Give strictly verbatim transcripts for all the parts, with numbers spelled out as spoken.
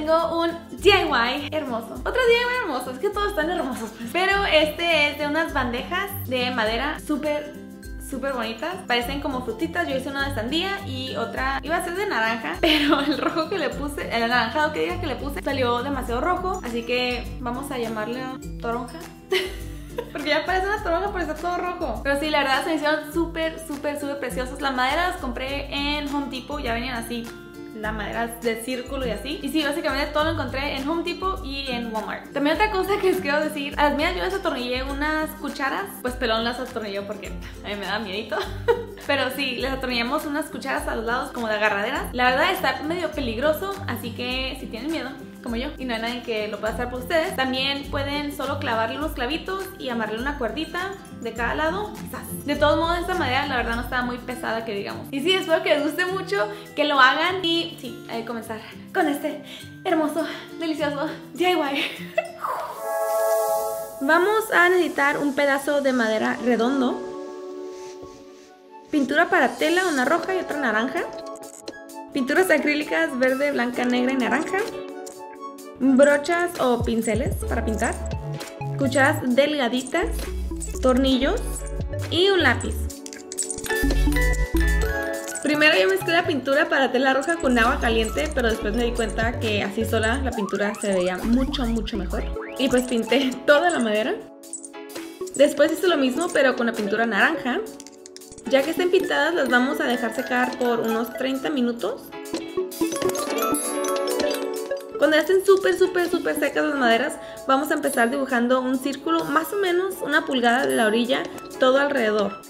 tengo un D I Y hermoso. Otro D I Y hermoso, es que todos están hermosos pues. Pero este es de unas bandejas de madera súper, súper bonitas. Parecen como frutitas. Yo hice una de sandía y otra iba a ser de naranja, pero el rojo que le puse, el anaranjado que diga que le puse, salió demasiado rojo. Así que vamos a llamarle toronja. Porque ya parece una toronja, pero está todo rojo. Pero sí, la verdad se me hicieron súper, súper, súper preciosos. Las maderas las compré en Home Depot. Ya venían así, la madera de círculo y así. Y sí, básicamente todo lo encontré en Home Depot y en Walmart. También otra cosa que les quiero decir: a las mías yo les atornillé unas cucharas. Pues pelón las atornilló porque a mí me da miedito. Pero sí, les atornillamos unas cucharas a los lados como de agarraderas. La verdad está medio peligroso, así que si tienen miedo como yo y no hay nadie que lo pueda hacer por ustedes, también pueden solo clavarle unos clavitos y amarrarle una cuerdita de cada lado. ¡Zas! De todos modos, esta madera la verdad no estaba muy pesada que digamos. Y sí, espero que les guste mucho, que lo hagan. Y sí, hay que comenzar con este hermoso, delicioso D I Y. Vamos a necesitar un pedazo de madera redondo, pintura para tela, una roja y otra naranja, pinturas acrílicas verde, blanca, negra y naranja, brochas o pinceles para pintar, cucharas delgaditas, tornillos y un lápiz. Primero yo mezclé la pintura para tela roja con agua caliente, pero después me di cuenta que así sola la pintura se veía mucho, mucho mejor. Y pues pinté toda la madera. Después hice lo mismo pero con la pintura naranja. Ya que estén pintadas las vamos a dejar secar por unos treinta minutos. Cuando ya estén súper, súper, súper secas las maderas, vamos a empezar dibujando un círculo más o menos una pulgada de la orilla, todo alrededor.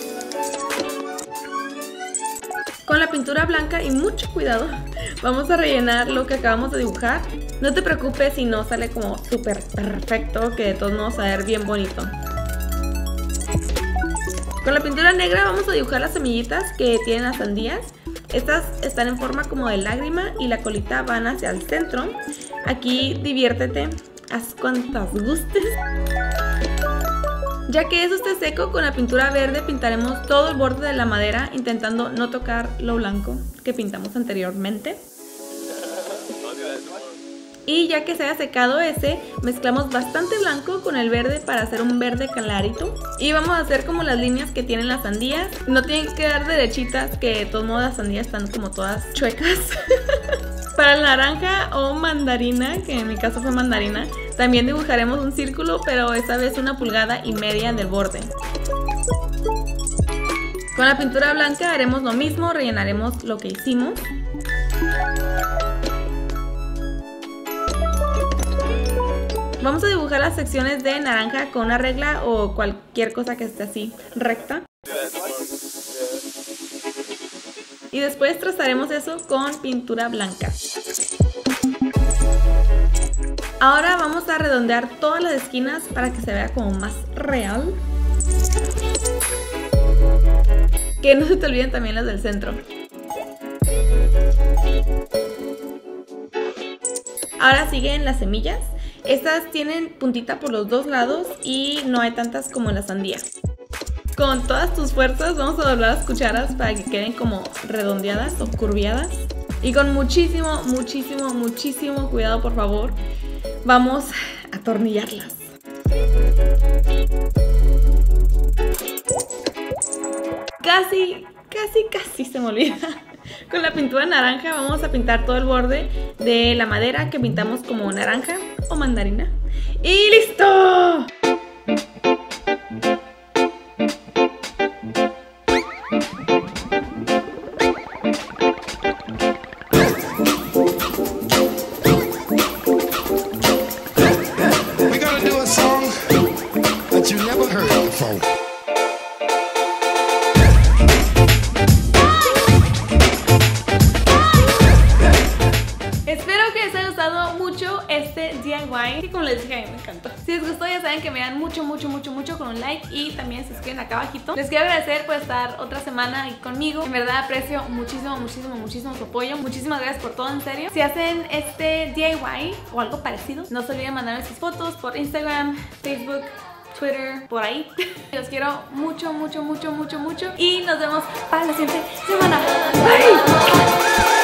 Con la pintura blanca y mucho cuidado, vamos a rellenar lo que acabamos de dibujar. No te preocupes si no sale como súper perfecto, que de todos modos va a ver bien bonito. Con la pintura negra vamos a dibujar las semillitas que tienen las sandías. Estas están en forma como de lágrima y la colita van hacia el centro. Aquí diviértete, haz cuantas gustes. Ya que eso esté seco, con la pintura verde pintaremos todo el borde de la madera, intentando no tocar lo blanco que pintamos anteriormente. Y ya que se haya secado ese, mezclamos bastante blanco con el verde para hacer un verde clarito. Y vamos a hacer como las líneas que tienen las sandías. No tienen que quedar derechitas, que de todos modos las sandías están como todas chuecas. Para el naranja o mandarina, que en mi caso fue mandarina, también dibujaremos un círculo, pero esta vez una pulgada y media del borde. Con la pintura blanca haremos lo mismo, rellenaremos lo que hicimos. Vamos a dibujar las secciones de naranja con una regla o cualquier cosa que esté así recta. Y después trazaremos eso con pintura blanca. Ahora vamos a redondear todas las esquinas para que se vea como más real. Que no se te olviden también las del centro. Ahora siguen las semillas. Estas tienen puntita por los dos lados y no hay tantas como en la sandía. Con todas tus fuerzas vamos a doblar las cucharas para que queden como redondeadas o curviadas. Y con muchísimo, muchísimo, muchísimo cuidado, por favor, vamos a atornillarlas. Casi, casi, casi se me olvida. Con la pintura naranja vamos a pintar todo el borde de la madera que pintamos como naranja o mandarina. ¡Y listo! We're gonna do a song that you never heard before. Este D I Y, que como les dije, a mí me encantó. Si les gustó, ya saben que me dan mucho, mucho, mucho, mucho con un like y también se suscriben acá abajito. Les quiero agradecer por estar otra semana ahí conmigo. En verdad aprecio muchísimo, muchísimo, muchísimo su apoyo. Muchísimas gracias por todo, en serio. Si hacen este D I Y o algo parecido, no se olviden mandarme sus fotos por Instagram, Facebook, Twitter, por ahí. Los quiero mucho, mucho, mucho, mucho, mucho. Y nos vemos para la siguiente semana. Bye.